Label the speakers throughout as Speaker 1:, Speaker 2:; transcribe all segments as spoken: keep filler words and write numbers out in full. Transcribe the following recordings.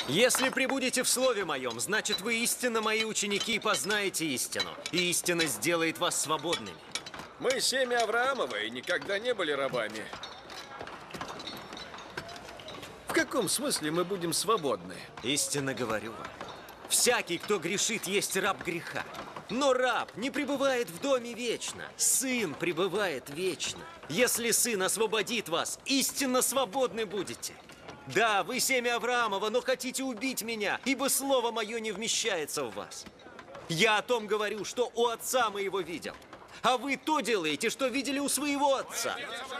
Speaker 1: Если пребудете в слове моем, значит, вы истинно мои ученики и познаете истину. И истина сделает вас свободными.
Speaker 2: Мы семя Авраамова и никогда не были рабами. В каком смысле мы будем свободны?
Speaker 1: Истинно говорю вам. Всякий, кто грешит, есть раб греха. Но раб не пребывает в доме вечно. Сын пребывает вечно. Если сын освободит вас, истинно свободны будете. Да, вы семя Авраамова, но хотите убить меня, ибо слово мое не вмещается в вас. Я о том говорю, что у отца моего видел. А вы то делаете, что видели у своего отца.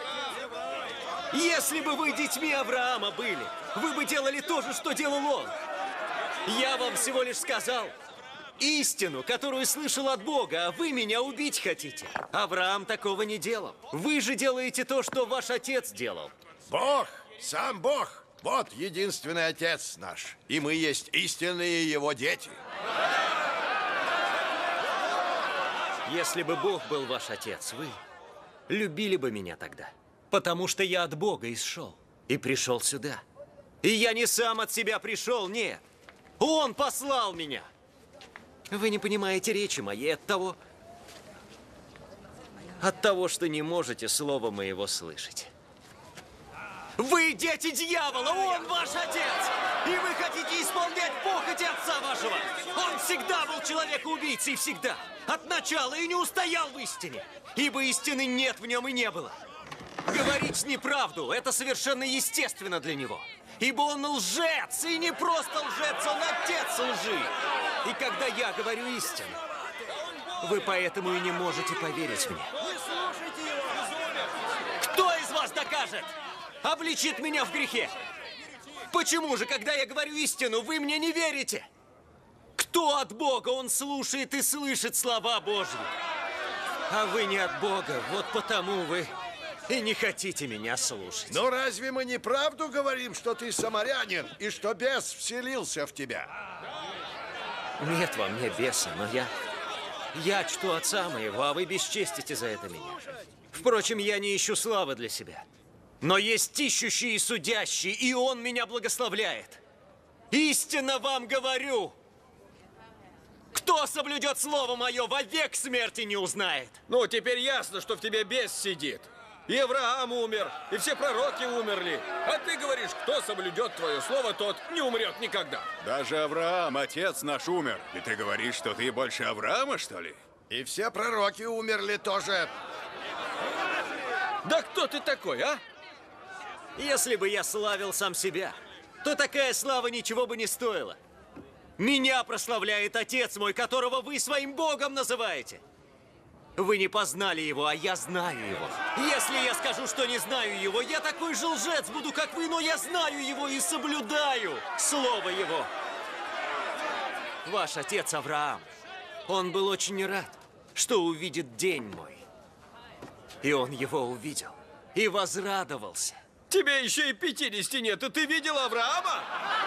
Speaker 1: Если бы вы детьми Авраама были, вы бы делали то же, что делал он. Я вам всего лишь сказал истину, которую слышал от Бога, а вы меня убить хотите. Авраам такого не делал. Вы же делаете то, что ваш отец делал.
Speaker 3: Бог, сам Бог, вот единственный отец наш, и мы есть истинные его дети.
Speaker 1: Если бы Бог был ваш отец, вы любили бы меня тогда. Потому что я от Бога исшел и пришел сюда. И я не сам от себя пришел, нет. Он послал меня. Вы не понимаете речи моей от того, от того, что не можете слова моего слышать. Вы дети дьявола, он ваш отец! И вы хотите исполнять похоти отца вашего! Он всегда был человекоубийцей, всегда! От начала и не устоял в истине! Ибо истины нет в нем и не было! Говорить неправду – это совершенно естественно для него! Ибо он лжец, и не просто лжец, он отец лжи! И когда я говорю истину, вы поэтому и не можете поверить мне. Кто из вас докажет? Обличит меня в грехе. Почему же, когда я говорю истину, вы мне не верите? Кто от Бога, он слушает и слышит слова Божьи. А вы не от Бога, вот потому вы и не хотите меня слушать.
Speaker 3: Но разве мы не правду говорим, что ты самарянин и что бес вселился в тебя?
Speaker 1: Нет во мне беса, но я... Я чту отца моего, а вы бесчестите за это меня. Впрочем, я не ищу славы для себя. Но есть ищущий и судящий, и он меня благословляет. Истинно вам говорю, кто соблюдет слово мое, вовек смерти не узнает.
Speaker 2: Ну, теперь ясно, что в тебе бес сидит. И Авраам умер, и все пророки умерли. А ты говоришь, кто соблюдет твое слово, тот не умрет никогда.
Speaker 4: Даже Авраам, отец наш, умер. И ты говоришь, что ты больше Авраама, что ли?
Speaker 3: И все пророки умерли тоже.
Speaker 2: Да кто ты такой, а?
Speaker 1: Если бы я славил сам себя, то такая слава ничего бы не стоила. Меня прославляет Отец мой, которого вы своим Богом называете. Вы не познали его, а я знаю его. Если я скажу, что не знаю его, я такой же лжец буду, как вы, но я знаю его и соблюдаю слово его. Ваш отец Авраам, он был очень рад, что увидит день мой. И он его увидел и возрадовался.
Speaker 2: Тебе еще и пятидесяти нет, и ты видел Авраама?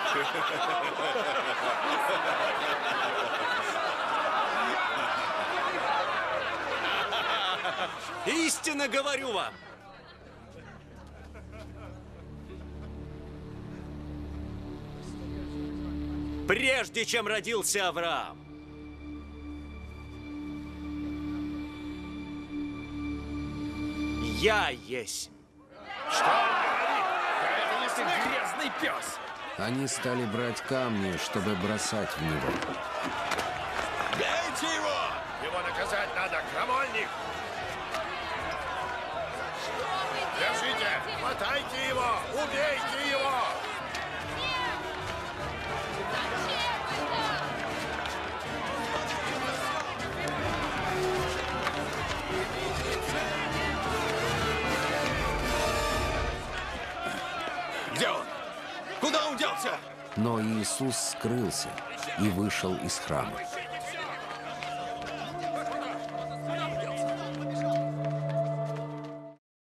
Speaker 1: Истинно говорю вам. Прежде чем родился Авраам, я есть.
Speaker 2: Что? Какой ты грязный пес!
Speaker 5: Они стали брать камни, чтобы бросать в него.
Speaker 3: Бейте его! Его наказать надо, крамольник! Держите! Хватайте его! Убейте его!
Speaker 2: Где он? Куда он делся?
Speaker 5: Но Иисус скрылся и вышел из храма.